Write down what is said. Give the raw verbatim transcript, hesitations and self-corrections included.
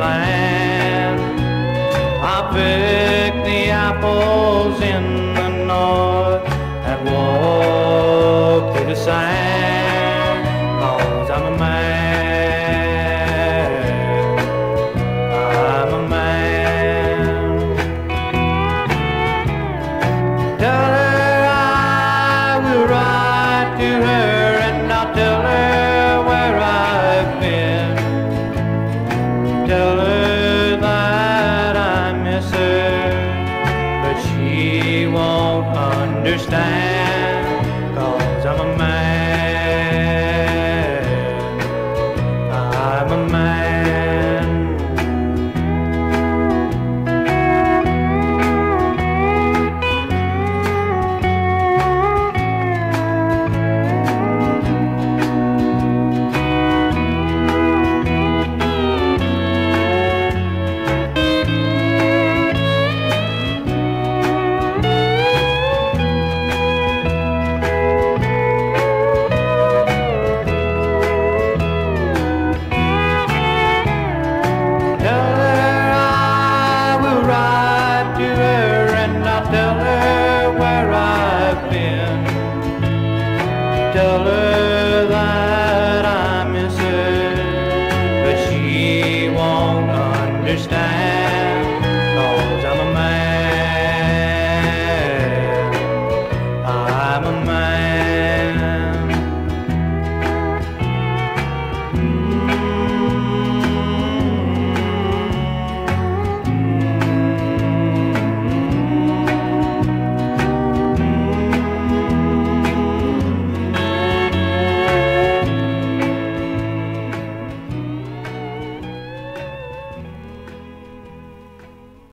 land. I'll pick the apples in the north and walk through the sand, 'cause I'm a man, I'm a man. Tell her I will write to her, and I'll tell her where I've been. Tell her that I miss her, but she won't understand.